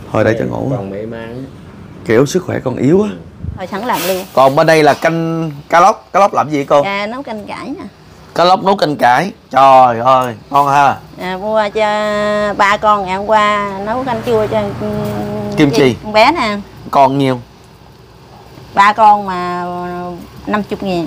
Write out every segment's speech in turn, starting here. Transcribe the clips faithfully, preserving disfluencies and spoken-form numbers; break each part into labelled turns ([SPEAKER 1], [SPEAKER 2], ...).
[SPEAKER 1] Thôi để cho ngủ.
[SPEAKER 2] Còn mẹ mang.
[SPEAKER 1] Kiểu sức khỏe con yếu á.
[SPEAKER 3] Thôi sẵn làm luôn.
[SPEAKER 1] Còn bên đây là canh cá lóc. Cá lóc làm gì cô?
[SPEAKER 3] À, nấu canh cải nè.
[SPEAKER 1] Cá lóc nấu canh cải. Trời ơi, ngon ha.
[SPEAKER 3] À, mua cho ba con ngày hôm qua nấu canh chua cho
[SPEAKER 1] Kim Chi
[SPEAKER 3] con bé nè.
[SPEAKER 1] Con nhiêu?
[SPEAKER 3] Ba con mà năm mươi ngàn.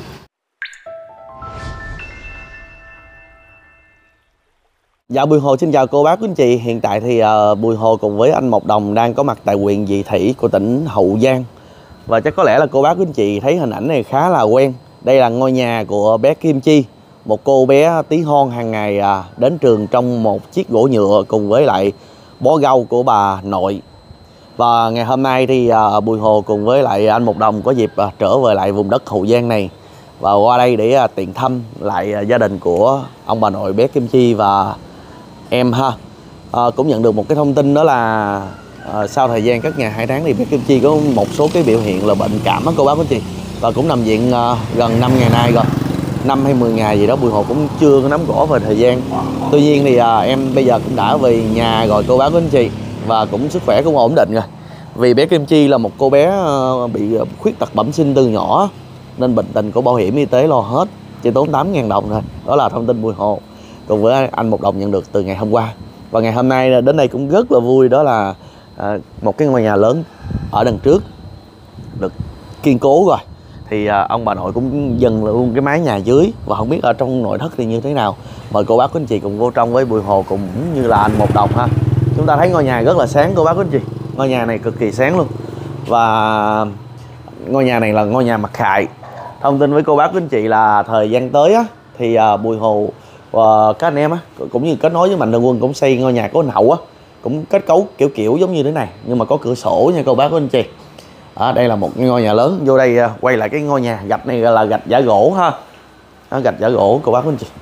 [SPEAKER 1] Dạ, Bùi Hồ xin chào cô bác quý anh chị. Hiện tại thì uh, Bùi Hồ cùng với anh Mộc Đồng đang có mặt tại huyện Vị Thủy của tỉnh Hậu Giang. Và chắc có lẽ là cô bác quý anh chị thấy hình ảnh này khá là quen. Đây là ngôi nhà của bé Kim Chi, một cô bé tí hon hàng ngày uh, đến trường trong một chiếc gỗ nhựa cùng với lại bó rau của bà nội. Và ngày hôm nay thì uh, Bùi Hồ cùng với lại anh Mộc Đồng có dịp uh, trở về lại vùng đất Hậu Giang này và qua đây để uh, tiện thăm lại uh, gia đình của ông bà nội bé Kim Chi và em ha. À, cũng nhận được một cái thông tin đó là à, sau thời gian cất nhà hai tháng thì bé Kim Chi có một số cái biểu hiện là bệnh cảm á cô bác quý chị, và cũng nằm viện à, gần năm ngày nay rồi, năm hay mười ngày gì đó. Bùi Hồ cũng chưa có nắm rõ về thời gian. Tuy nhiên thì à, em bây giờ cũng đã về nhà rồi cô bác quý anh chị, và cũng sức khỏe cũng ổn định rồi. Vì bé Kim Chi là một cô bé à, bị khuyết tật bẩm sinh từ nhỏ nên bệnh tình của bảo hiểm y tế lo hết, chỉ tốn tám ngàn đồng thôi. Đó là thông tin Bùi Hồ cùng với anh Mộc Đồng nhận được từ ngày hôm qua. Và ngày hôm nay đến đây cũng rất là vui, đó là à, một cái ngôi nhà lớn ở đằng trước được kiên cố rồi. Thì à, ông bà nội cũng dần luôn cái mái nhà dưới, và không biết ở trong nội thất thì như thế nào. Mời cô bác quý anh chị cùng vô trong với Bùi Hồ cũng như là anh Mộc Đồng ha. Chúng ta thấy ngôi nhà rất là sáng cô bác quý anh chị. Ngôi nhà này cực kỳ sáng luôn. Và ngôi nhà này là ngôi nhà mặt khại. Thông tin với cô bác quý anh chị là thời gian tới á, thì à, Bùi Hồ và các anh em á cũng như kết nối với Mạnh Thường Quân cũng xây ngôi nhà có hậu á, cũng kết cấu kiểu kiểu giống như thế này nhưng mà có cửa sổ nha cô bác quý anh chị. À, đây là một ngôi nhà lớn. Vô đây quay lại cái ngôi nhà gạch này là gạch giả gỗ ha. Đó, gạch giả gỗ cô bác quý anh chị.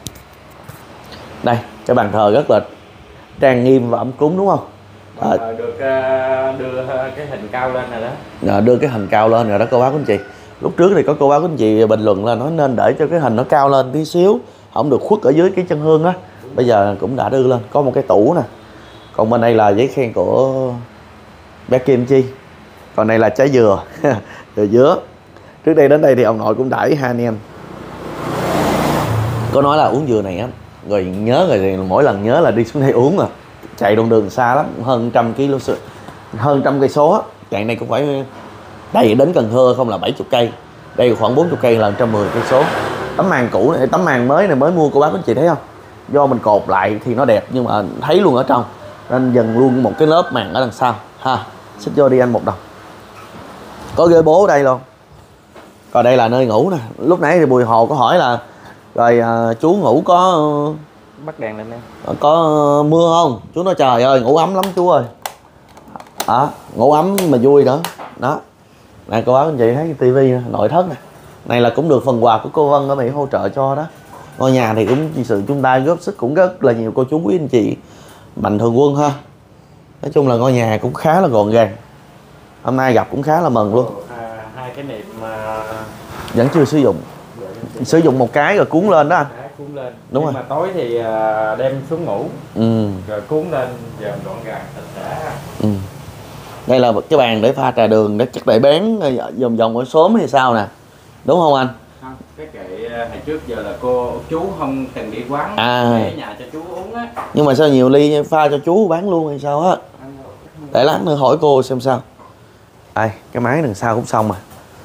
[SPEAKER 1] Đây cái bàn thờ rất là trang nghiêm và ấm cúng đúng không?
[SPEAKER 2] À, được uh, đưa cái hình cao lên rồi đó.
[SPEAKER 1] À, đưa cái hình cao lên rồi đó cô bác quý anh chị. Lúc trước thì có cô bác quý anh chị bình luận là nói nên để cho cái hình nó cao lên tí xíu, không được khuất ở dưới cái chân hương á. Bây giờ cũng đã đưa lên, có một cái tủ nè. Còn bên đây là giấy khen của bé Kim Chi. Còn đây là trái dừa dừa dứa. Trước đây đến đây thì ông nội cũng đãi hai anh em, có nói là uống dừa này á, rồi nhớ rồi thì mỗi lần nhớ là đi xuống đây uống. À chạy đoạn đường xa lắm, hơn trăm ki lô hơn trăm cây số á. Chạy này cũng phải đây đến Cần Thơ không là bảy mươi cây, đây khoảng bốn mươi cây là một trăm mười cây số. Tấm màn cũ này, tấm màn mới này mới mua cô bác anh chị thấy không? Do mình cột lại thì nó đẹp nhưng mà thấy luôn ở trong, nên dần luôn một cái lớp màn ở đằng sau ha. Xích vô đi anh Mộc Đồng. Có ghế bố ở đây luôn. Còn đây là nơi ngủ nè. Lúc nãy thì Bùi Hồ có hỏi là rồi à, chú ngủ có
[SPEAKER 2] bắt đèn lên em,
[SPEAKER 1] có mưa không? Chú nói trời ơi ngủ ấm lắm chú ơi. À, ngủ ấm mà vui nữa. Đó. Này cô bác anh chị thấy cái tivi nội thất này. Này là cũng được phần quà của cô Vân ở Mỹ hỗ trợ cho đó. Ngôi nhà thì cũng sự chung tay góp sức cũng rất là nhiều cô chú quý anh chị Mạnh Thường Quân ha. Nói chung là ngôi nhà cũng khá là gọn gàng. Hôm nay gặp cũng khá là mừng luôn.
[SPEAKER 2] À, hai cái nệm mà
[SPEAKER 1] vẫn chưa sử dụng. Sử dụng một cái rồi cuốn lên đó anh.
[SPEAKER 2] Cuốn lên.
[SPEAKER 1] Đúng
[SPEAKER 2] nhưng
[SPEAKER 1] rồi.
[SPEAKER 2] Mà tối thì đem xuống ngủ.
[SPEAKER 1] Ừ.
[SPEAKER 2] Rồi cuốn lên dòm gọn gàng sạch sẽ.
[SPEAKER 1] Ừ. Đây là cái bàn để pha trà đường để chắc để bán vòng vòng ở xóm hay sao nè. Đúng không anh?
[SPEAKER 2] Không, cái kệ hồi trước giờ là cô chú không từng đi quán
[SPEAKER 1] à.
[SPEAKER 2] để nhà cho chú uống á.
[SPEAKER 1] Nhưng mà sao nhiều ly pha cho chú bán luôn hay sao á? Để lát nữa hỏi cô xem sao. Đây, cái máy đằng sau cũng xong rồi.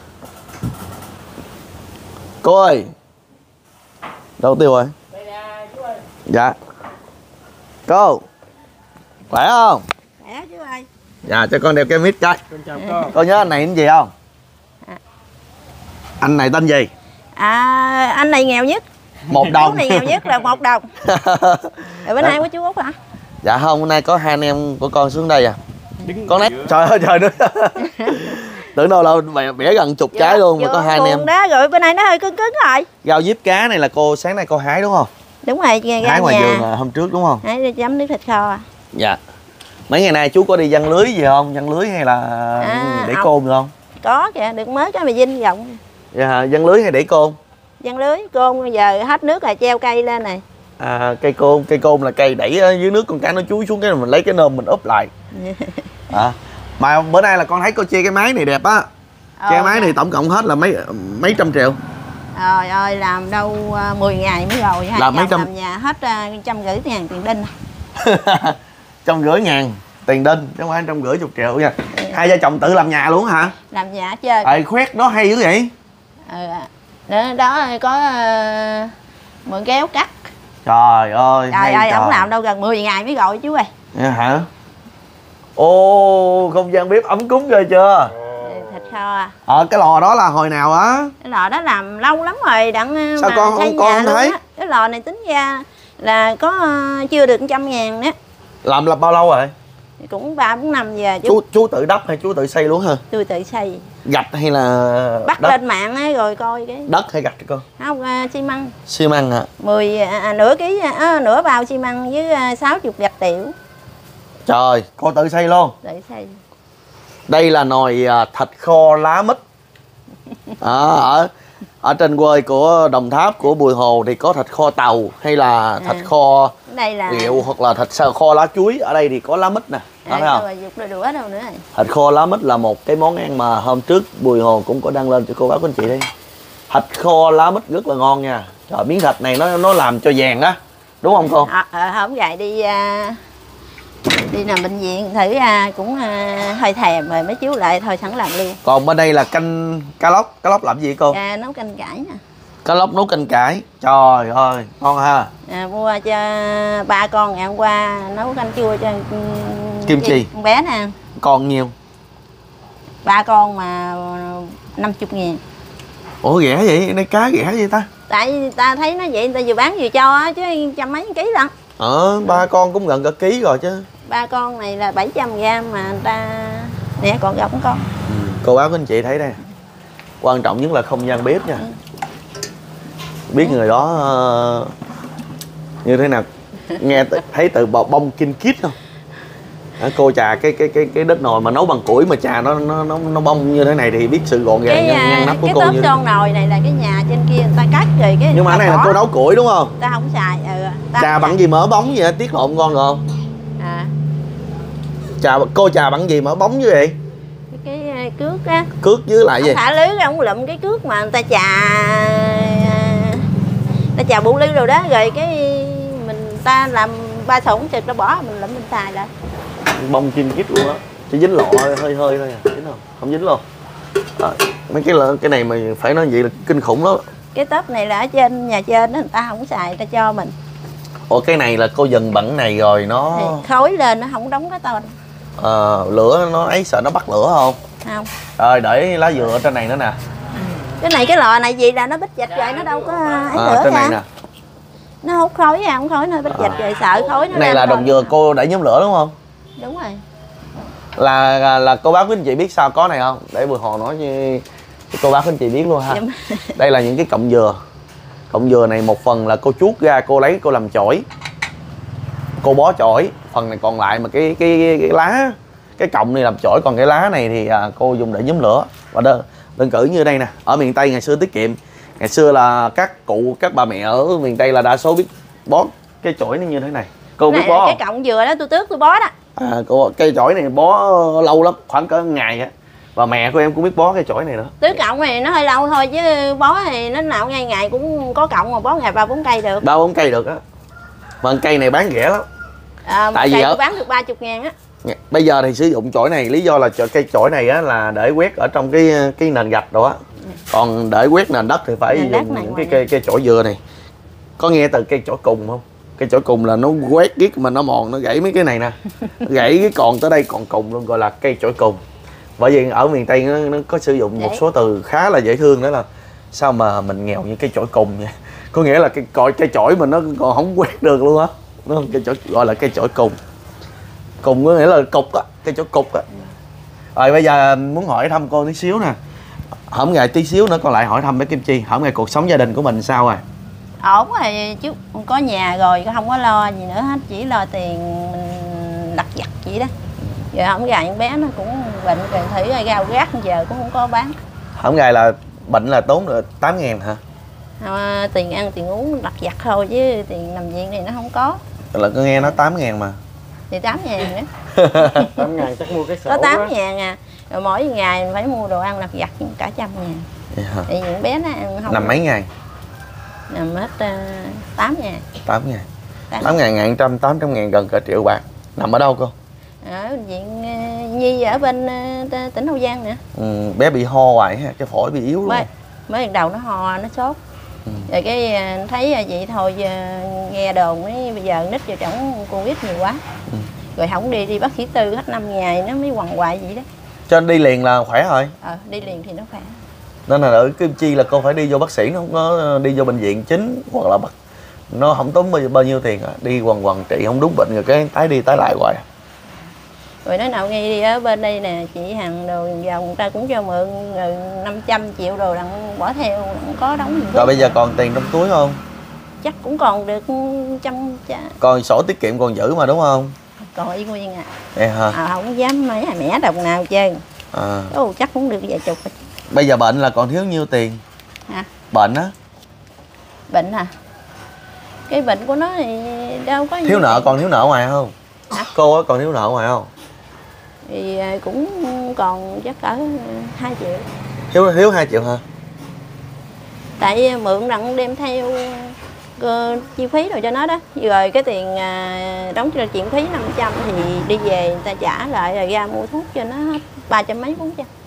[SPEAKER 1] Cô ơi. Đâu tiêu rồi? Dạ. Cô. Khỏe không?
[SPEAKER 3] Khỏe chú ơi.
[SPEAKER 1] Dạ, cho con đeo cái mic cái.
[SPEAKER 2] Con chào cô.
[SPEAKER 1] Cô nhớ anh này cái gì không?
[SPEAKER 3] À.
[SPEAKER 1] Anh này tên gì?
[SPEAKER 3] À, anh này nghèo nhất.
[SPEAKER 1] Một đồng.
[SPEAKER 3] Chú này nghèo nhất là một đồng. Rồi bữa nay có chú Út hả?
[SPEAKER 1] Dạ không, hôm nay có hai anh em của con xuống đây à. Đứng con nét. Trời ơi trời nữa. Tưởng đâu là bẻ, bẻ gần chục trái luôn mà có hai anh em.
[SPEAKER 3] Đó rồi bữa nay nó hơi cứng cứng rồi.
[SPEAKER 1] Rau diếp cá này là cô sáng nay cô hái đúng không?
[SPEAKER 3] Đúng rồi,
[SPEAKER 1] hái ngoài vườn hôm trước đúng không?
[SPEAKER 3] Hái chấm nước thịt kho à.
[SPEAKER 1] Dạ. Mấy ngày nay chú có đi giăng lưới gì không? Giăng lưới hay là à, để không. Côn không?
[SPEAKER 3] Có kìa, được mới cái mà dinh rộng.
[SPEAKER 1] Dạ, giăng lưới hay để côn?
[SPEAKER 3] Giăng lưới, côn bây giờ hết nước là treo cây lên này.
[SPEAKER 1] À, cây côn, cây côn là cây đẩy dưới nước con cá nó chúi xuống cái mình lấy cái nơm mình úp lại. À, mà bữa nay là con thấy cô chia cái máy này đẹp á.
[SPEAKER 3] Ờ,
[SPEAKER 1] Cái máy
[SPEAKER 3] dạ.
[SPEAKER 1] này tổng cộng hết là mấy mấy trăm triệu.
[SPEAKER 3] Trời ơi, làm đâu uh, mười ngày mới rồi. Hai
[SPEAKER 1] Làm mấy trăm-
[SPEAKER 3] làm nhà hết uh, trăm rưỡi ngàn tiền đinh.
[SPEAKER 1] Trăm rưỡi ngàn tiền đinh chứ không phải trăm rưỡi chục triệu nha. Hai vợ chồng tự làm nhà luôn hả?
[SPEAKER 3] Làm nhà hết trơn.
[SPEAKER 1] Ê, khoét nó hay dữ vậy.
[SPEAKER 3] Ừ, đó, đó có uh, mượn kéo cắt.
[SPEAKER 1] Trời ơi.
[SPEAKER 3] Trời
[SPEAKER 1] hay
[SPEAKER 3] ơi,
[SPEAKER 1] trời.
[SPEAKER 3] ổng làm đâu gần mười ngày mới gọi chú ơi.
[SPEAKER 1] Dạ hả? Ô, không gian bếp ấm cúng ghê chưa?
[SPEAKER 3] Thịt kho à.
[SPEAKER 1] Ờ, cái lò đó là hồi nào á?
[SPEAKER 3] Cái lò đó làm lâu lắm rồi đặng
[SPEAKER 1] Sao
[SPEAKER 3] mà
[SPEAKER 1] con
[SPEAKER 3] xây
[SPEAKER 1] không- con
[SPEAKER 3] nhà
[SPEAKER 1] không
[SPEAKER 3] luôn
[SPEAKER 1] thấy?
[SPEAKER 3] á. Cái lò này tính ra là có uh, chưa được trăm ngàn đó.
[SPEAKER 1] Làm là bao lâu rồi?
[SPEAKER 3] Cũng ba bốn năm giờ chứ.
[SPEAKER 1] Chú chú tự đắp hay chú tự xây luôn hả?
[SPEAKER 3] Tôi tự xây.
[SPEAKER 1] Gạch hay là
[SPEAKER 3] Bắt
[SPEAKER 1] đất?
[SPEAKER 3] lên mạng á rồi coi cái.
[SPEAKER 1] Đất hay gạch con?
[SPEAKER 3] Không, uh, xi măng.
[SPEAKER 1] Xi măng hả?
[SPEAKER 3] mười à, nửa ký à, nửa bao xi măng với à, sáu chục gạch tiểu.
[SPEAKER 1] Trời, cô tự xây luôn.
[SPEAKER 3] Để xây.
[SPEAKER 1] Đây là nồi à, thịt kho lá mít. À, ở ở trên quê của Đồng Tháp, của Bùi Hồ thì có thịt kho tàu hay là thịt
[SPEAKER 3] À.
[SPEAKER 1] kho
[SPEAKER 3] Đây là
[SPEAKER 1] rượu hoặc là thịt sa- kho lá chuối. Ở đây thì có lá mít nè,
[SPEAKER 3] à,
[SPEAKER 1] thấy không?
[SPEAKER 3] rồi dục đôi đũa đâu nữa rồi.
[SPEAKER 1] Thịt kho lá mít là một cái món ăn mà hôm trước Bùi Hồ cũng có đăng lên cho cô bác của anh chị đây. Thịt kho lá mít rất là ngon nha. Trời, miếng thịt này nó nó làm cho vàng á, đúng không cô?
[SPEAKER 3] À, à, hôm gài đi à, đi nằm bệnh viện thử à, cũng à, hơi thèm rồi mấy chú lại thôi sẵn làm luôn.
[SPEAKER 1] Còn bên đây là canh cá lóc. Cá lóc làm gì cô?
[SPEAKER 3] À, nấu canh cải nè.
[SPEAKER 1] Cá lóc nấu canh cải. Trời ơi, ngon ha.
[SPEAKER 3] À, mua cho ba con ngày hôm qua nấu canh chua cho ừ,
[SPEAKER 1] Kim Chi.
[SPEAKER 3] con bé nè.
[SPEAKER 1] Còn nhiều.
[SPEAKER 3] Ba con mà năm chục ngàn.
[SPEAKER 1] Ủa rẻ vậy? Đây cá rẻ vậy ta?
[SPEAKER 3] Tại vì ta thấy nó vậy người ta vừa bán vừa cho á, chứ trăm mấy ký lận.
[SPEAKER 1] Ờ, ba con cũng gần cả ký rồi chứ.
[SPEAKER 3] Ba con này là bảy trăm gram mà người ta nè còn gọng con.
[SPEAKER 1] Cô bác của anh chị thấy đây. Quan trọng nhất là không gian bếp nha. Biết người đó ờ, như thế nào. Nghe tự- thấy từ bò bông kinh kít không? Đó, cô chà cái cái cái cái đất nồi mà nấu bằng củi mà chà nó nó nó, nó bông như thế này thì biết sự gọn gàng
[SPEAKER 3] Cái
[SPEAKER 1] ngăn,
[SPEAKER 3] à,
[SPEAKER 1] ngăn nắp của
[SPEAKER 3] cái
[SPEAKER 1] cô
[SPEAKER 3] tốp
[SPEAKER 1] như thế.
[SPEAKER 3] son nồi này là cái nhà trên kia người ta cắt rồi cái.
[SPEAKER 1] Nhưng mà cái này là
[SPEAKER 3] bỏ.
[SPEAKER 1] cô nấu củi đúng không?
[SPEAKER 3] Ta không xài. Ừ, ta
[SPEAKER 1] Trà
[SPEAKER 3] không
[SPEAKER 1] bằng
[SPEAKER 3] xài.
[SPEAKER 1] gì mỡ bóng vậy? Tiết lộ ngon rồi không?
[SPEAKER 3] À,
[SPEAKER 1] Trà cô trà bằng gì mỡ bóng như vậy?
[SPEAKER 3] cái, cái à, cước á.
[SPEAKER 1] Cước với lại gì?
[SPEAKER 3] Ông thả lưới ông lụm cái cước mà người ta chà ta chà bu lưới rồi đó rồi cái mình ta làm ba sổng trực nó bỏ mình lụm mình xài lại.
[SPEAKER 1] Bông kim kít luôn á, chỉ dính lọ hơi hơi thôi à, dính không? Không dính luôn. À, mấy cái lợ- cái này mà phải nói vậy là kinh khủng lắm.
[SPEAKER 3] Cái tốp này là ở trên nhà trên đó người ta không xài người ta cho mình.
[SPEAKER 1] Ủa cái này là cô dần bẩn này rồi nó
[SPEAKER 3] Thì khói lên nó không đóng cái tên.
[SPEAKER 1] ờ, lửa nó ấy sợ nó bắt lửa không?
[SPEAKER 3] Không.
[SPEAKER 1] Rồi để lá dừa ở trên này nữa nè.
[SPEAKER 3] Cái này cái lò này gì là nó bít dịch rồi nó đâu có ấy
[SPEAKER 1] À,
[SPEAKER 3] lửa
[SPEAKER 1] trên này
[SPEAKER 3] ra.
[SPEAKER 1] nè.
[SPEAKER 3] Nó hút khói à, không khói nó bít dịch rồi sợ khói nó
[SPEAKER 1] Cái này
[SPEAKER 3] lên
[SPEAKER 1] là
[SPEAKER 3] rồi.
[SPEAKER 1] đồng dừa cô để nhóm lửa đúng không?
[SPEAKER 3] Đúng rồi.
[SPEAKER 1] Là là, là cô bác của anh chị biết sao có này không? Để Bùi Hồ nói cho cô bác của anh chị biết luôn ha.
[SPEAKER 3] Dạ.
[SPEAKER 1] Đây là những cái cọng dừa. Cọng dừa này một phần là cô chuốt ra cô lấy cô làm chổi. Cô bó chổi, phần này còn lại mà cái cái, cái, cái lá cái cọng này làm chổi, còn cái lá này thì à, cô dùng để nhóm lửa. Và đơn đơn cử như đây nè, ở miền Tây ngày xưa tiết kiệm. Ngày xưa là các cụ các bà mẹ ở miền Tây là đa số biết bó cái chổi nó như thế này. Cô biết
[SPEAKER 3] Này,
[SPEAKER 1] bó
[SPEAKER 3] cái
[SPEAKER 1] không?
[SPEAKER 3] cọng dừa đó tôi tước tôi bó đó.
[SPEAKER 1] À, cô, cây chổi này bó lâu lắm, khoảng cỡ ngày á. Và mẹ của em cũng biết bó cây chổi này nữa.
[SPEAKER 3] Tước cọng này nó hơi lâu thôi chứ bó thì nó nào ngày ngày cũng có cọng mà bó ngày ba bốn cây được.
[SPEAKER 1] Ba bốn cây được á. Mà cây này bán rẻ lắm.
[SPEAKER 3] À,
[SPEAKER 1] Tại vì
[SPEAKER 3] cây
[SPEAKER 1] ở-
[SPEAKER 3] tôi bán được ba chục ngàn á.
[SPEAKER 1] Bây giờ thì sử dụng chổi này, lý do là chổi- cây chổi này á là để quét ở trong cái cái nền gạch đó á. Còn để quét nền đất thì phải
[SPEAKER 3] Nền đất
[SPEAKER 1] dùng
[SPEAKER 3] này
[SPEAKER 1] những
[SPEAKER 3] ngoài
[SPEAKER 1] cái cây cây chổi dừa này. Có nghe từ cây chổi cùng không? Cây chổi cùng là nó quét riết mà nó mòn nó gãy mấy cái này nè. Gãy cái còn tới đây còn cùng luôn, gọi là cây chổi cùng. Bởi vì ở miền Tây nó, nó có sử dụng một
[SPEAKER 3] Đấy.
[SPEAKER 1] số từ khá là dễ thương, đó là sao mà mình nghèo như cây chổi cùng vậy. Có nghĩa là cái cội cây chổi mình nó còn không quét được luôn á. Đúng không? Cây chổi gọi là cây chổi cùng. Cùng có nghĩa là cục á, cây chổi cục á. Rồi bây giờ muốn hỏi thăm cô tí xíu nè. Hổm ngày tí xíu nữa còn lại hỏi thăm bé Kim Chi. Hổm ngày cuộc sống gia đình của mình sao rồi?
[SPEAKER 3] Ổn rồi chứ có nhà rồi không có lo gì nữa hết, chỉ lo tiền mình lặt vặt vậy đó. Giờ không gà con bé nó cũng bệnh rồi thử rồi rau rác giờ cũng không có bán.
[SPEAKER 1] Hổm ngày là bệnh là tốn được tám ngàn hả?
[SPEAKER 3] À, tiền ăn tiền uống lặt vặt thôi chứ tiền nằm viện này nó không có.
[SPEAKER 1] Là có nghe nói tám ngàn mà.
[SPEAKER 3] Thì tám ngàn nữa.
[SPEAKER 4] tám ngàn chắc mua cái sổ
[SPEAKER 3] Có tám
[SPEAKER 4] á.
[SPEAKER 3] ngàn à. Rồi mỗi ngày phải mua đồ ăn lặt vặt cả trăm ngàn.
[SPEAKER 1] Vậy hả?
[SPEAKER 3] Tại vì con bé nó ăn không.
[SPEAKER 1] Nằm mấy ngày?
[SPEAKER 3] Nằm hết uh, tám ngàn.
[SPEAKER 1] tám ngàn. tám ngàn, ngàn trăm, tám trăm ngàn, gần cả triệu bạc. Nằm ở đâu cô?
[SPEAKER 3] Ở bệnh viện uh, Nhi ở bên uh, tỉnh Hậu Giang nữa.
[SPEAKER 1] Ừ, bé bị ho hoài ha, cái phổi bị yếu luôn.
[SPEAKER 3] Mới, mới đầu nó ho, nó sốt. Ừ. Rồi cái uh, thấy vậy thôi uh, nghe đồn ấy, bây giờ nít vào trong Covid nhiều quá. Ừ. Rồi không đi đi bác sĩ tư hết năm ngày nó mới quằn quại vậy đó.
[SPEAKER 1] Cho nên đi liền là khỏe rồi.
[SPEAKER 3] Ờ, đi liền thì nó khỏe.
[SPEAKER 1] Nên là ở Kim Chi là cô phải đi vô bác sĩ, nó không có đi vô bệnh viện chính hoặc là bác, nó không tốn bao, bao nhiêu tiền à. Đi quần quần trị không đúng bệnh rồi cái tái đi tái lại hoài.
[SPEAKER 3] Rồi nói nào nghe đi ở bên đây nè, chị hàng đồ vòng người ta cũng cho mượn năm trăm triệu đồ đặng bỏ theo, không có đóng gì.
[SPEAKER 1] Rồi bây giờ còn tiền trong túi không?
[SPEAKER 3] Chắc cũng còn được trăm.
[SPEAKER 1] Còn sổ tiết kiệm còn giữ mà đúng không?
[SPEAKER 3] Còn y nguyên à.
[SPEAKER 1] Vậy hả?
[SPEAKER 3] À, không dám mấy mẻ đồng nào chơi.
[SPEAKER 1] À.
[SPEAKER 3] Ồ, chắc cũng được vài chục.
[SPEAKER 1] Bây giờ bệnh là còn thiếu nhiêu tiền?
[SPEAKER 3] Hả?
[SPEAKER 1] Bệnh á?
[SPEAKER 3] Bệnh à? Cái bệnh của nó thì đâu có.
[SPEAKER 1] Thiếu nợ, còn thiếu nợ ngoài không?
[SPEAKER 3] Hả?
[SPEAKER 1] Cô á còn thiếu nợ ngoài không?
[SPEAKER 3] Thì cũng còn chắc cỡ hai triệu.
[SPEAKER 1] Thiếu thiếu hai triệu hả?
[SPEAKER 3] Tại mượn đặng đem theo uh, chi phí rồi cho nó đó. Rồi cái tiền uh, đóng cho chuyện phí năm trăm thì đi về người ta trả lại rồi ra mua thuốc cho nó hết ba trăm mấy bốn trăm.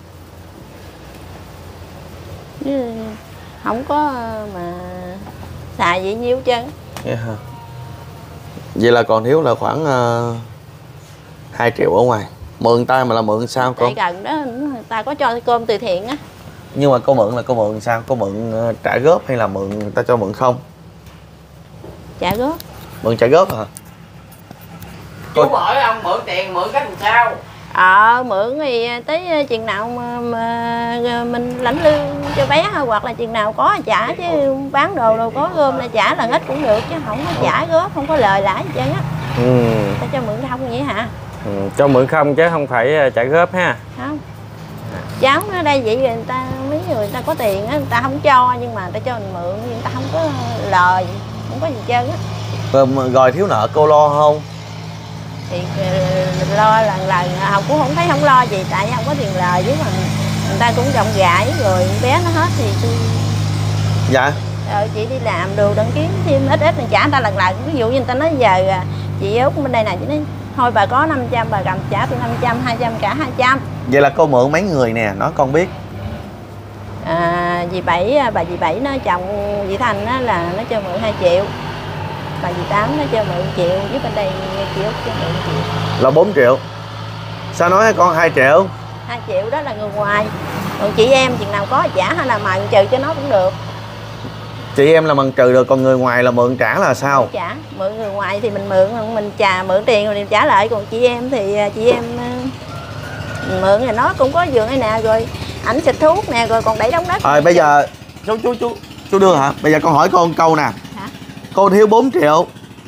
[SPEAKER 3] Không có mà xài vậy nhiêu chứ.
[SPEAKER 1] Vậy hả? Vậy là còn thiếu là khoảng uh, hai triệu ở ngoài. Mượn tay mà là mượn sao cô?
[SPEAKER 3] Tại gần đó người ta có cho cơm từ thiện á.
[SPEAKER 1] Nhưng mà cô mượn là cô mượn sao? Cô mượn uh, trả góp hay là mượn người ta cho mượn không?
[SPEAKER 3] Trả góp.
[SPEAKER 1] Mượn trả góp hả?
[SPEAKER 2] Chú hỏi ông mượn tiền mượn cách làm sao?
[SPEAKER 3] Ờ, mượn thì tới chừng nào mà, mà mình lãnh lương cho bé hoặc là chừng nào có trả chứ bán đồ đồ có gom là trả là hết cũng được chứ không có trả góp, không có lời lãi gì trơn á.
[SPEAKER 4] Ừ.
[SPEAKER 3] Ta cho mượn không vậy hả?
[SPEAKER 4] Ừ, cho mượn không chứ không phải trả góp ha.
[SPEAKER 3] Không. Cháu nó đây vậy rồi người ta mấy người, người ta có tiền á, người ta không cho nhưng mà người ta cho mình mượn nhưng người ta không có lời, không có gì trơn á.
[SPEAKER 1] Rồi, rồi thiếu nợ cô lo không?
[SPEAKER 3] Thì lo lần lần học cũng không thấy không lo gì tại không có tiền lời chứ mà người ta cũng rộng rãi rồi bé nó hết thì tôi.
[SPEAKER 1] Dạ.
[SPEAKER 3] Rồi chị đi làm đồ đăng kiếm thêm ít ít mình trả người ta lần lần, ví dụ như người ta nói giờ chị Út bên đây nè, chị nói thôi bà có năm trăm bà cầm trả tôi năm trăm, hai trăm cả hai trăm.
[SPEAKER 1] Vậy là cô mượn mấy người nè, nói con biết.
[SPEAKER 3] À, dì Bảy, bà dì Bảy nó chồng dì Thành á là nó cho mượn hai triệu. Bà dì Tám nó cho mượn triệu, với bên đây chị Út cho mượn triệu.
[SPEAKER 1] Là bốn triệu. Sao nói con hai triệu?
[SPEAKER 3] hai triệu đó là người ngoài. Còn chị em chừng nào có trả hay là mượn trừ cho nó cũng được.
[SPEAKER 1] Chị em là mần trừ được, còn người ngoài là mượn trả là sao?
[SPEAKER 3] Mượn trả, mượn người ngoài thì mình mượn, mình trả mượn tiền rồi mình trả lại, còn chị em thì chị em mượn thì nó cũng có giường này nè, rồi ảnh xịt thuốc nè, rồi còn đẩy đống đất.
[SPEAKER 1] Rồi bây giờ chú chú chú chú đưa hả? Bây giờ con hỏi con câu nè.
[SPEAKER 3] Hả?
[SPEAKER 1] Cô thiếu bốn triệu.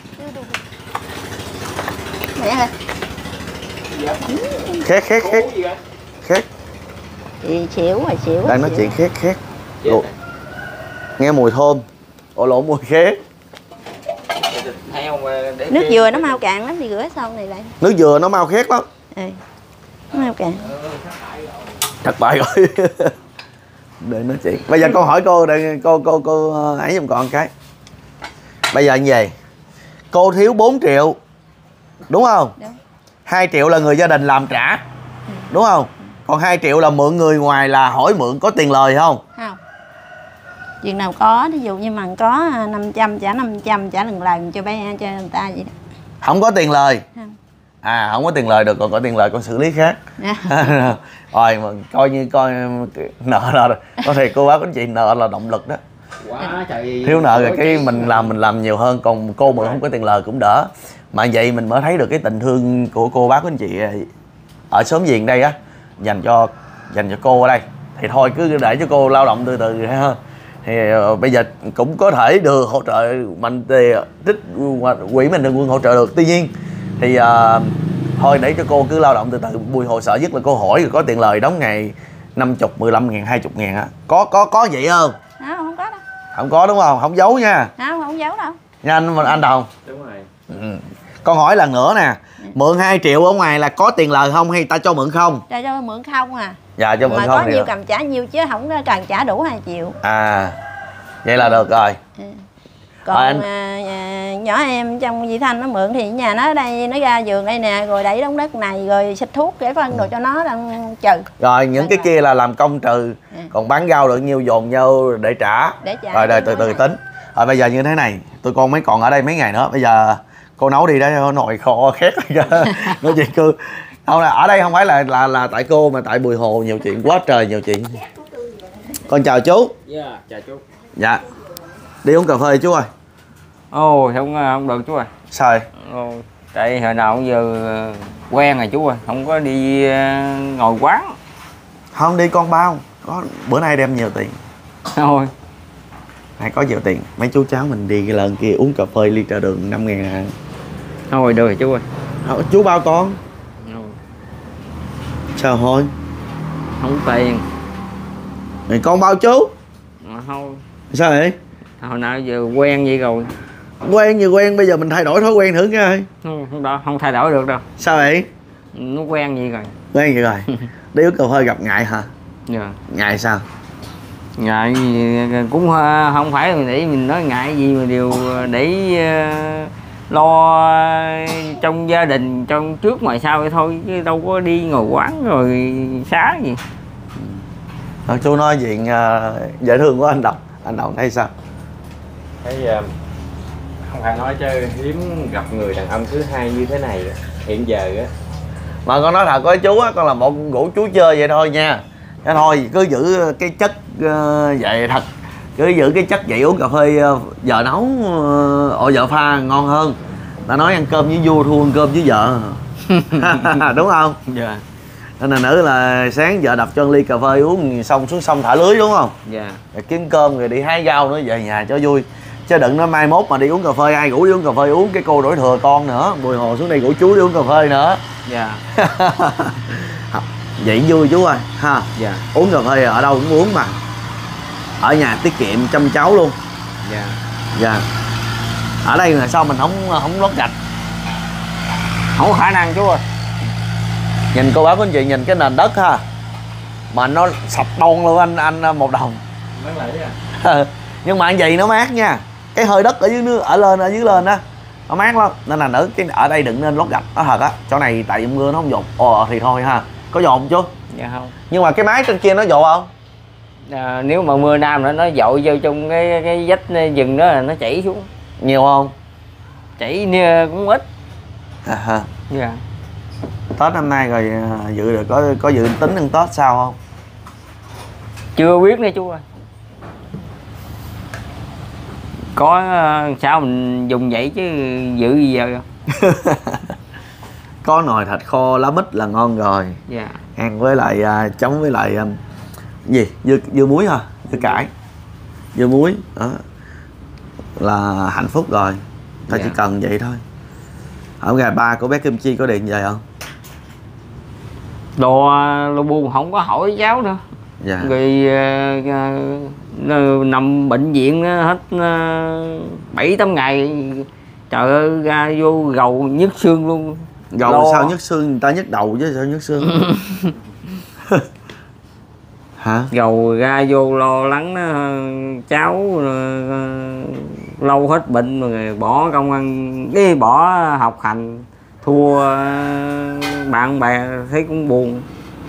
[SPEAKER 3] Mẹ ơi.
[SPEAKER 1] Khét khét khét. Khét.
[SPEAKER 3] Chị xỉu rồi xỉu.
[SPEAKER 1] Đang nói chuyện khét khét. Lộ. Nghe mùi thơm. Ồ lộn mùi khét.
[SPEAKER 3] Nước dừa nó mau cạn lắm, đi rửa sau này lại.
[SPEAKER 1] Nước dừa nó mau khét lắm.
[SPEAKER 3] Ừ. Nó mau cạn.
[SPEAKER 1] Thất bại rồi. Để nói chuyện. Bây giờ con hỏi cô để cô cô cô ấy giùm con cái. Bây giờ như vậy. Cô thiếu bốn triệu. Đúng không?
[SPEAKER 3] Đúng.
[SPEAKER 1] hai triệu là người gia đình làm trả.
[SPEAKER 3] Ừ.
[SPEAKER 1] Đúng không? Còn hai triệu là mượn người ngoài là hỏi mượn có tiền lời không?
[SPEAKER 3] Không. Chuyện nào có, ví dụ như mà có năm trăm trả năm trăm, trả lần lần cho bé cho người ta vậy đó.
[SPEAKER 1] Không có tiền lời.
[SPEAKER 3] Không.
[SPEAKER 1] À không có tiền lời được, còn có tiền lời con xử lý khác.
[SPEAKER 3] Yeah.
[SPEAKER 1] Rồi mà coi như coi nợ là có thể cô bác anh chị nợ là động lực đó.
[SPEAKER 2] Quá trời.
[SPEAKER 1] Thiếu nợ rồi cái mình làm mình làm nhiều hơn, còn cô mà không có tiền lời cũng đỡ. Mà vậy mình mới thấy được cái tình thương của cô bác anh chị ở xóm Viền đây á, dành cho dành cho cô ở đây. Thì thôi cứ để cho cô lao động từ từ ha. Thì uh, bây giờ cũng có thể được hỗ trợ mạnh thì trích quỹ mình đừng quân hỗ trợ được, tuy nhiên thì uh, thôi để cho cô cứ lao động từ từ. Bùi Hồ sợ nhất là cô hỏi rồi có tiền lời đóng ngày năm mươi, mười lăm ngàn, hai mươi ngàn á. Có có có vậy không?
[SPEAKER 3] Không, không có đâu.
[SPEAKER 1] Không có đúng không? Không giấu nha.
[SPEAKER 3] Không, không giấu đâu.
[SPEAKER 1] Nha anh anh Đồng.
[SPEAKER 4] Đúng rồi.
[SPEAKER 1] Ừ. Con hỏi lần nữa nè.
[SPEAKER 3] Ừ.
[SPEAKER 1] Mượn hai triệu ở ngoài là có tiền lời không hay ta cho mượn không?
[SPEAKER 3] Cho cho mượn không à.
[SPEAKER 1] Dạ cho mượn
[SPEAKER 3] mà
[SPEAKER 1] không
[SPEAKER 3] có
[SPEAKER 1] thì
[SPEAKER 3] nhiêu
[SPEAKER 1] được.
[SPEAKER 3] cầm trả nhiêu chứ không có cần trả đủ hai triệu.
[SPEAKER 1] À vậy là được rồi.
[SPEAKER 3] Ừ. Còn
[SPEAKER 1] Rồi anh...
[SPEAKER 3] à, à, nhỏ em trong Di Thanh nó mượn thì nhà nó ở đây, nó ra vườn đây nè, rồi đẩy đống đất này, rồi xịt thuốc để phân đồ cho nó đang trừ.
[SPEAKER 1] Rồi những cái kia là làm công trừ.
[SPEAKER 3] Ừ.
[SPEAKER 1] Còn bán rau được nhiêu dồn vô để trả.
[SPEAKER 3] Để trả.
[SPEAKER 1] Rồi đời từ từ tính. Rồi bây giờ như thế này, tụi con mới còn ở đây mấy ngày nữa. Bây giờ cô nấu đi đó, nồi kho khét nói chuyện cư. Không, ở đây không phải là là là tại cô mà tại Bùi Hồ nhiều chuyện quá trời nhiều chuyện. Con chào chú.
[SPEAKER 4] Dạ, chào chú.
[SPEAKER 1] Dạ. Đi uống cà phê chú ơi.
[SPEAKER 4] Ồ, không không được chú ơi.
[SPEAKER 1] Sao vậy?
[SPEAKER 4] Ồ, tại hồi nào cũng giờ quen rồi chú ơi, không có đi ngồi quán.
[SPEAKER 1] Không đi con bao. Có bữa nay đem nhiều tiền.
[SPEAKER 4] Thôi.
[SPEAKER 1] Hay có nhiều tiền. Mấy chú cháu mình đi cái lần kia uống cà phê ly trà đường năm ngàn à.
[SPEAKER 4] Thôi được rồi chú ơi.
[SPEAKER 1] Không, chú bao con.
[SPEAKER 4] Thôi.
[SPEAKER 1] Sao thôi?
[SPEAKER 4] Không tiền.
[SPEAKER 1] Thì con bao chú.
[SPEAKER 4] Mà thôi.
[SPEAKER 1] Sao vậy?
[SPEAKER 4] Hồi nào giờ quen vậy rồi.
[SPEAKER 1] Quen như quen, bây giờ mình thay đổi thói quen thử coi.
[SPEAKER 4] Không, không, đâu, không thay đổi được đâu.
[SPEAKER 1] Sao vậy?
[SPEAKER 4] Nó quen vậy rồi.
[SPEAKER 1] Quen vậy rồi. Đi uống cà phê gặp ngại hả?
[SPEAKER 4] Dạ.
[SPEAKER 1] Ngại sao?
[SPEAKER 4] Ngại gì cũng không phải mình để mình nói ngại gì mà điều để lo trong gia đình trong trước ngoài sau vậy thôi, chứ đâu có đi ngồi quán rồi xá gì.
[SPEAKER 1] Rồi chú nói chuyện uh, dễ thương của anh Đồng. Anh Đồng thấy sao?
[SPEAKER 2] Thấy uh, không phải nói chứ hiếm gặp người đàn ông thứ hai như thế này hiện giờ á.
[SPEAKER 1] Mà con nói thật với chú á, con là một rủ chú chơi vậy thôi nha. Thế thôi cứ giữ cái chất uh, vậy thật. Cứ giữ cái chất vậy uống cà phê uh, vợ nấu uh, ổ vợ pha ngon hơn. Ta nói ăn cơm với vua thua ăn cơm với vợ. Đúng không?
[SPEAKER 4] Dạ.
[SPEAKER 1] Nên là nữ là sáng vợ đập cho ly cà phê uống xong xuống sông thả lưới đúng không?
[SPEAKER 4] Dạ.
[SPEAKER 1] Rồi kiếm cơm rồi đi hái rau nữa về nhà cho vui. Chứ đừng nói mai mốt mà đi uống cà phê ai rủ đi uống cà phê uống cái cô đổi thừa con nữa. Bùi Hồ xuống đây rủ chú đi uống cà phê nữa.
[SPEAKER 4] Dạ.
[SPEAKER 1] Vậy vui chú ơi ha.
[SPEAKER 4] Dạ.
[SPEAKER 1] Uống cà phê ở đâu cũng uống mà. Ở nhà tiết kiệm chăm cháu luôn.
[SPEAKER 4] Dạ.
[SPEAKER 1] Dạ. Ở đây là sao mình không không lót gạch?
[SPEAKER 4] Không có khả năng chú ơi.
[SPEAKER 1] Nhìn cô bác của anh chị nhìn cái nền đất ha. Mà nó sập đôn luôn anh anh một đồng.
[SPEAKER 2] Bán lại à.
[SPEAKER 1] Nhưng mà anh gì nó mát nha. Cái hơi đất ở dưới nước ở lên ở dưới lên á nó mát lắm. Nên là nữ cái ở đây đừng nên lót gạch. Nó thật á. Chỗ này tại mưa nó không dột. Ồ thì thôi ha. Có dột không chú?
[SPEAKER 4] Dạ không.
[SPEAKER 1] Nhưng mà cái mái trên kia nó dột không?
[SPEAKER 4] À, nếu mà mưa nam nữa nó dội vô trong cái cái vách rừng đó là nó chảy xuống.
[SPEAKER 1] Nhiều không?
[SPEAKER 4] Chảy cũng ít.
[SPEAKER 1] À, ha.
[SPEAKER 4] Dạ.
[SPEAKER 1] Tết năm nay rồi dự được có có dự tính ăn Tết sao không?
[SPEAKER 4] Chưa biết nữa chú ơi. Có sao mình dùng vậy chứ dự gì giờ không?
[SPEAKER 1] Có nồi thịt kho lá mít là ngon rồi.
[SPEAKER 4] Dạ.
[SPEAKER 1] Ăn với lại uh, chấm với lại um, gì dưa dưa muối hả? Dưa cải, dưa muối đó là hạnh phúc rồi. Ta
[SPEAKER 4] Dạ.
[SPEAKER 1] chỉ cần vậy thôi. Ở ngày ba của bé Kim Chi có điện về không?
[SPEAKER 4] Đồ đồ buồn không có hỏi cháu nữa.
[SPEAKER 1] Dạ.
[SPEAKER 4] Rồi uh, nằm bệnh viện hết bảy tám ngày. Trời ơi ra vô gầu nhức xương luôn.
[SPEAKER 1] Gầu
[SPEAKER 4] Lo.
[SPEAKER 1] sao nhức xương, người ta nhức đầu chứ sao nhức xương? Hả?
[SPEAKER 4] Gầu ra vô lo lắng đó, cháu uh, lâu hết bệnh rồi bỏ công ăn đi, bỏ học hành, thua uh, bạn bè thấy cũng buồn.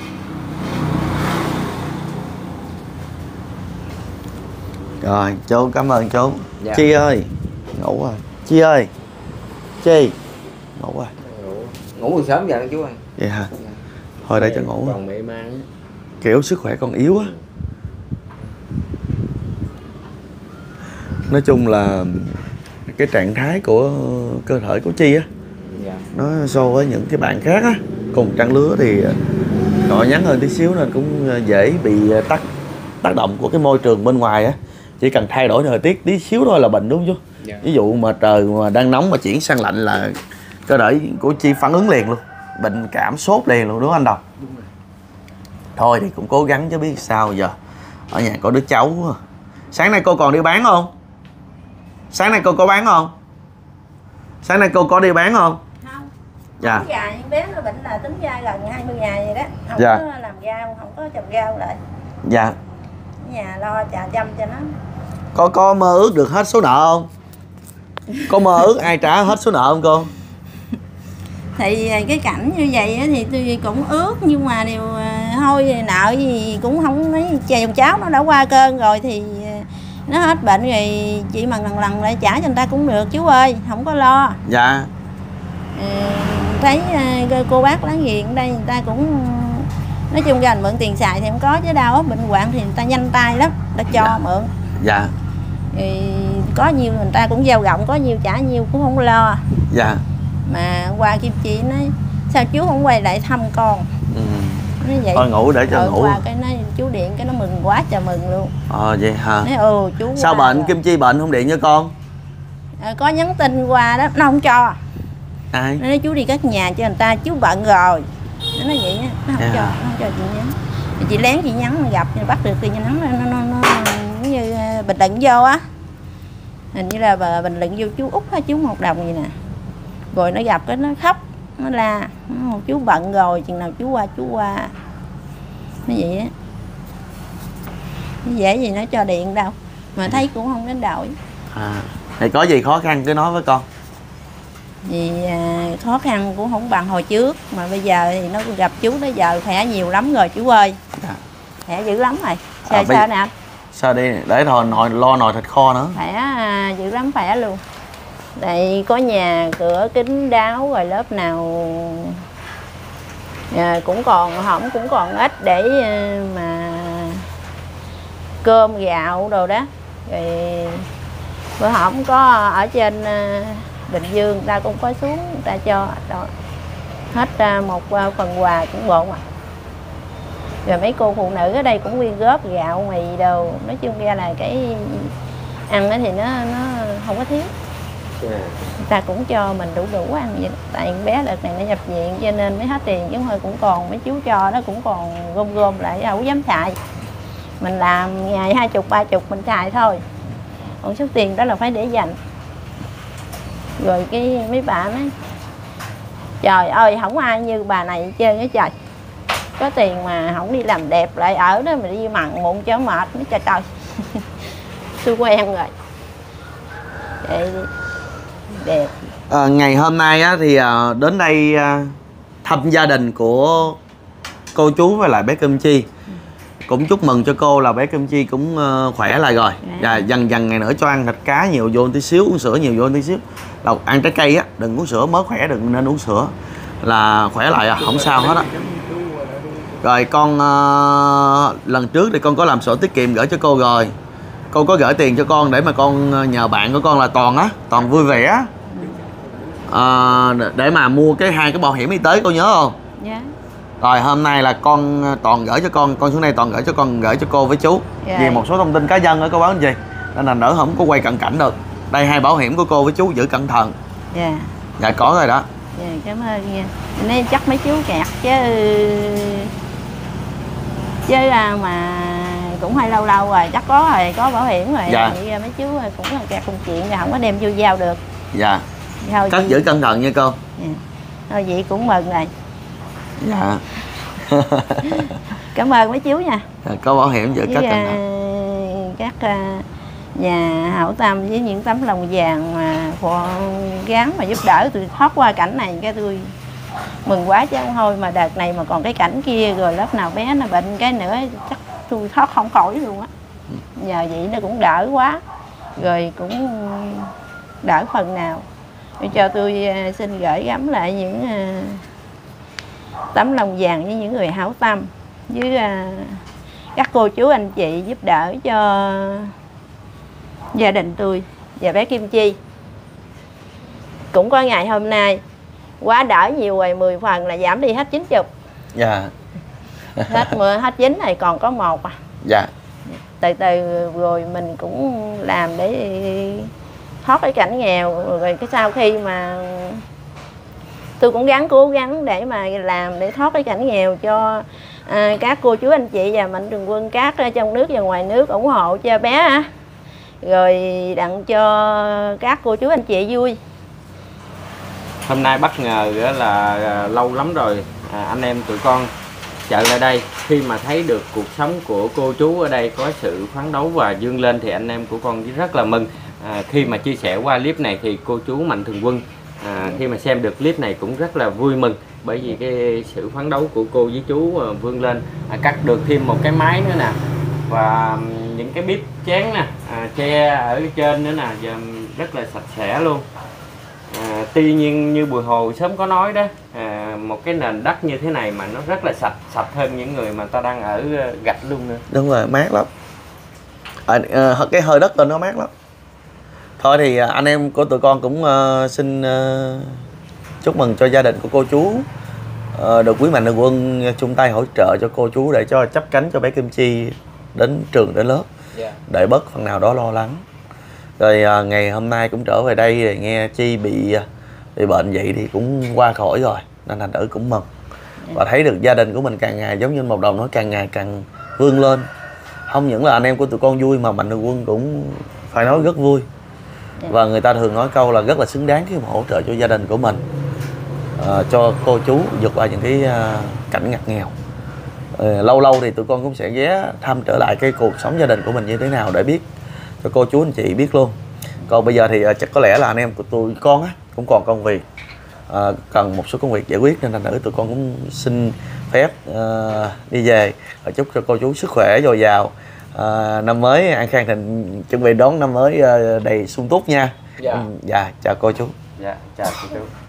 [SPEAKER 1] Rồi chú cảm ơn chú.
[SPEAKER 4] Dạ.
[SPEAKER 1] Chi ơi ngủ rồi. Chi ơi Chi ngủ rồi.
[SPEAKER 4] Ngủ từ sớm giờ chú ơi.
[SPEAKER 1] Vậy hả? Thôi để cho ngủ.
[SPEAKER 2] Còn mẹ mang.
[SPEAKER 1] Kiểu sức khỏe con yếu á. Nói chung là cái trạng thái của cơ thể của Chi á,
[SPEAKER 4] Dạ.
[SPEAKER 1] nó so với những cái bạn khác á cùng trang lứa thì nhỏ nhắn hơn tí xíu nên cũng dễ bị tác tác động của cái môi trường bên ngoài á. Chỉ cần thay đổi thời tiết tí xíu thôi là bệnh đúng không chú?
[SPEAKER 4] Dạ.
[SPEAKER 1] Ví dụ mà trời mà đang nóng mà chuyển sang lạnh là cơ thể của Chi phản ứng liền luôn, bệnh cảm sốt liền luôn đúng không anh Đồng? Thôi thì cũng cố gắng chứ biết sao giờ. Ở nhà có đứa cháu. Sáng nay cô còn đi bán không? Sáng nay cô có bán không? Sáng nay cô có đi bán không?
[SPEAKER 3] Không.
[SPEAKER 1] Dạ.
[SPEAKER 3] Tính dài, bé nó bệnh là tính dai gần hai mươi ngày vậy đó. Không
[SPEAKER 1] Dạ.
[SPEAKER 3] có làm rau, không có trồng rau lại.
[SPEAKER 1] Dạ.
[SPEAKER 3] Ở nhà lo trà chăm cho nó.
[SPEAKER 1] Có có mơ ước được hết số nợ không? Có mơ ước ai trả hết số nợ không cô?
[SPEAKER 3] Thì cái cảnh như vậy thì tôi cũng ước, nhưng mà điều thôi nợ gì cũng không mấy. Chồng cháu nó đã qua cơn rồi thì nó hết bệnh rồi, chị mà lần lần lại trả cho người ta cũng được chú ơi, không có lo.
[SPEAKER 1] Dạ.
[SPEAKER 3] Ừ, thấy cô bác láng giềng ở đây người ta cũng nói chung ra mượn tiền xài thì không có, chứ đâu bệnh hoạn thì người ta nhanh tay lắm, ta cho
[SPEAKER 1] Dạ.
[SPEAKER 3] mượn.
[SPEAKER 1] Dạ.
[SPEAKER 3] Thì có nhiêu người ta cũng gieo rộng, có nhiêu trả nhiêu cũng không lo.
[SPEAKER 1] Dạ.
[SPEAKER 3] Mà qua Kim Chi nói sao chú không quay lại thăm con.
[SPEAKER 1] Ừ.
[SPEAKER 3] Nói vậy.
[SPEAKER 1] Thôi ngủ để cho
[SPEAKER 3] ờ,
[SPEAKER 1] ngủ.
[SPEAKER 3] Qua cái nói chú điện cái nó mừng quá trời mừng luôn.
[SPEAKER 1] Ờ vậy hả?
[SPEAKER 3] Nói ừ chú
[SPEAKER 1] Sao
[SPEAKER 3] qua
[SPEAKER 1] bệnh
[SPEAKER 3] rồi.
[SPEAKER 1] Kim Chi bệnh không điện cho con?
[SPEAKER 3] À, có nhắn tin qua đó nó không cho.
[SPEAKER 1] Ai?
[SPEAKER 3] Nó nói chú đi cất nhà cho người ta, chú bận rồi. Nó nói vậy á, nó không
[SPEAKER 1] Yeah.
[SPEAKER 3] cho, nó không cho chị nhắn. Thì chị lén chị nhắn gặp bắt được thì nhắn nó nó nó, nó như bình luận vô á. Hình như là bà bình luận vô chú Út hay chú một đồng gì nè. Rồi nó gặp cái nó khóc, nó la, nó, chú bận rồi, chừng nào chú qua chú qua. Nó vậy á. Dễ gì nó cho điện đâu, mà thấy cũng không đến đổi.
[SPEAKER 1] À, thì có gì khó khăn cứ nói với con.
[SPEAKER 3] Vì à, khó khăn cũng không bằng hồi trước, mà bây giờ thì nó gặp chú tới giờ khỏe nhiều lắm rồi chú ơi.
[SPEAKER 1] Dạ.
[SPEAKER 3] Khỏe dữ lắm rồi. Sao
[SPEAKER 1] À, bây-
[SPEAKER 3] sao nè?
[SPEAKER 1] Sao đi để thôi nồi lo nồi thịt kho nữa.
[SPEAKER 3] Khỏe à, dữ lắm, khỏe luôn. Đây có nhà cửa kính đáo rồi, lớp nào à, cũng còn hỏng cũng còn ít để à, mà cơm gạo đồ đó. Rồi bữa hổm có ở trên à, Bình Dương người ta cũng có xuống người ta cho đó. Hết à, một à, phần quà cũng bộn à. Rồi mấy cô phụ nữ ở đây cũng quyên góp gạo mì đồ, nói chung ra là cái ăn thì nó nó không có thiếu.
[SPEAKER 2] Dạ.
[SPEAKER 3] Người ta cũng cho mình đủ đủ ăn vậy. Tại con bé đợt này nó nhập viện cho nên mới hết tiền, chứ hơi cũng còn mấy chú cho nó cũng còn gom gom lại, đâu dám xài. Mình làm ngày hai chục ba chục mình xài thôi, còn số tiền đó là phải để dành. Rồi cái mấy bà nói trời ơi không ai như bà này hết trơn á trời, có tiền mà không đi làm đẹp lại ở đó mà đi mặn mụn cho mệt. Nói trời trời tôi quen rồi. Vậy đẹp.
[SPEAKER 1] À, ngày hôm nay á, thì à, đến đây à, thăm gia đình của cô chú với lại bé Kim Chi. Cũng chúc mừng cho cô là bé Kim Chi cũng uh, khỏe lại rồi. Và dần dần ngày nữa cho ăn thịt cá nhiều vô tí xíu, uống sữa nhiều vô tí xíu. Đâu, ăn trái cây á, đừng uống sữa, mới khỏe đừng nên uống sữa. Là khỏe lại à, không sao hết á. Rồi con uh, lần trước thì con có làm sổ tiết kiệm gửi cho cô rồi. Cô có gửi tiền cho con để mà con nhờ bạn của con là Toàn á, Toàn vui vẻ à, để mà mua cái hai cái bảo hiểm y tế, cô nhớ không?
[SPEAKER 3] Dạ.
[SPEAKER 1] Rồi hôm nay là con Toàn gửi cho con, con xuống đây Toàn gửi cho con, gửi cho cô với chú.
[SPEAKER 3] Dạ.
[SPEAKER 1] Vì một số thông tin cá nhân đó cô báo anh gì, nên là đỡ không có quay cận cảnh được. Đây hai bảo hiểm của cô với chú giữ cẩn thận.
[SPEAKER 3] Dạ.
[SPEAKER 1] Dạ có rồi đó.
[SPEAKER 3] Dạ cảm ơn nha. Nên chắc mấy chú kẹt chứ chứ mà cũng hơi lâu lâu rồi, chắc có rồi, có bảo hiểm rồi.
[SPEAKER 1] Dạ.
[SPEAKER 3] Vậy mấy chú cũng là kẹt công chuyện rồi, không có đem vô giao được.
[SPEAKER 1] Dạ.
[SPEAKER 3] Thôi
[SPEAKER 1] Cất
[SPEAKER 3] chị-
[SPEAKER 1] giữ cẩn thận nha cô.
[SPEAKER 3] Dạ. Thôi vậy cũng mừng rồi.
[SPEAKER 1] Dạ.
[SPEAKER 3] Cảm ơn mấy chú nha.
[SPEAKER 1] Có bảo hiểm giữ cất
[SPEAKER 3] Với
[SPEAKER 1] cẩn
[SPEAKER 3] à,
[SPEAKER 1] thận.
[SPEAKER 3] các à, nhà hảo tâm với những tấm lòng vàng mà phụ gắng mà giúp đỡ tôi thoát qua cảnh này, cái tôi mừng quá chứ không thôi. Mà đợt này mà còn cái cảnh kia rồi lớp nào bé nó bệnh cái nữa chắc tôi thoát không khỏi luôn á. Nhờ vậy nó cũng đỡ quá, rồi cũng đỡ phần nào. Để cho tôi à, xin gửi gắm lại những à, tấm lòng vàng với những người hảo tâm, với à, các cô chú anh chị giúp đỡ cho gia đình tôi và bé Kim Chi. Cũng có ngày hôm nay quá đỡ nhiều rồi, mười phần là giảm đi hết chín chục.
[SPEAKER 1] Dạ.
[SPEAKER 3] Hết mười hết chín này còn có một à.
[SPEAKER 1] Dạ.
[SPEAKER 3] Từ từ rồi mình cũng làm để thoát cái cảnh nghèo. Rồi cái sau khi mà tôi cũng gắng cố gắng để mà làm để thoát cái cảnh nghèo cho à, các cô chú anh chị và mạnh thường quân các trong nước và ngoài nước ủng hộ cho bé á. Rồi đặng cho các cô chú anh chị vui.
[SPEAKER 2] hôm nay bất ngờ á là à, lâu lắm rồi à, anh em tụi con chạy lại đây, khi mà thấy được cuộc sống của cô chú ở đây có sự phấn đấu và vươn lên thì anh em của con rất là mừng. À, khi mà chia sẻ qua clip này thì cô chú Mạnh Thường Quân à, khi mà xem được clip này cũng rất là vui mừng, bởi vì cái sự phấn đấu của cô với chú à, vươn lên, à, cắt được thêm một cái máy nữa nè, và những cái bếp chén nè, à, tre ở trên nữa nè, giờ rất là sạch sẽ luôn. À, tuy nhiên như Bùi Hồ sớm có nói đó, à, một cái nền đất như thế này mà nó rất là sạch, sạch hơn những người mà ta đang ở gạch luôn nữa.
[SPEAKER 1] Đúng rồi, mát lắm. À, à, cái hơi đất lên nó mát lắm. Thôi thì à, anh em của tụi con cũng uh, xin uh, chúc mừng cho gia đình của cô chú uh, được quý Mạnh Thường Quân chung tay hỗ trợ cho cô chú để cho chấp cánh cho bé Kim Chi đến trường đến lớp,
[SPEAKER 2] Yeah.
[SPEAKER 1] để bớt phần nào đó lo lắng. Rồi à, ngày hôm nay cũng trở về đây rồi nghe Chi bị bị bệnh vậy thì cũng qua khỏi rồi, nên thành thử cũng mừng. Và thấy được gia đình của mình càng ngày giống như một đồng nói càng ngày càng vươn lên. Không những là anh em của tụi con vui mà Mạnh Thường Quân cũng phải nói rất vui. Và người ta thường nói câu là rất là xứng đáng khi mà hỗ trợ cho gia đình của mình, à, cho cô chú vượt qua những cái à, cảnh ngặt nghèo. À, lâu lâu thì tụi con cũng sẽ ghé thăm trở lại cái cuộc sống gia đình của mình như thế nào để biết cho cô chú anh chị biết luôn. Còn bây giờ thì chắc có lẽ là anh em của tụi con á cũng còn công việc, à, cần một số công việc giải quyết, nên thành thử tụi con cũng xin phép à, đi về và chúc cho cô chú sức khỏe dồi dào, à, năm mới an khang thịnh, chuẩn bị đón năm mới à, đầy sung túc nha.
[SPEAKER 2] Dạ.
[SPEAKER 1] Dạ, chào cô chú.
[SPEAKER 2] Dạ, chào cô chú.